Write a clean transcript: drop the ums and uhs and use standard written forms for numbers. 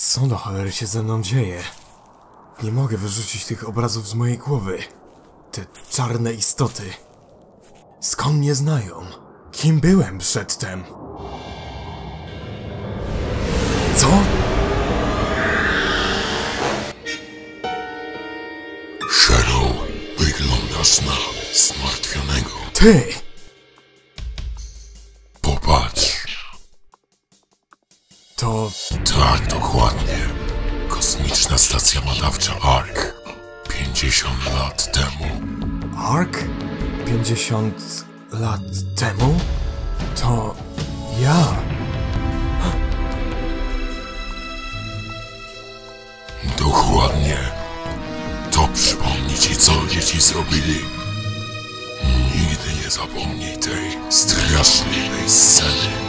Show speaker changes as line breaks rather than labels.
Co do cholery się ze mną dzieje? Nie mogę wyrzucić tych obrazów z mojej głowy. Te czarne istoty. Skąd mnie znają? Kim byłem przedtem? Co?
Shadow, wyglądasz na zmartwionego.
Ty!
Popatrz.
To...
Tak, dokładnie. Kosmiczna stacja badawcza ARK. 50 lat temu.
Ark? 50 lat temu? To... ja...
Dokładnie. To przypomni ci, co dzieci zrobili. Nigdy nie zapomnij tej straszliwej sceny.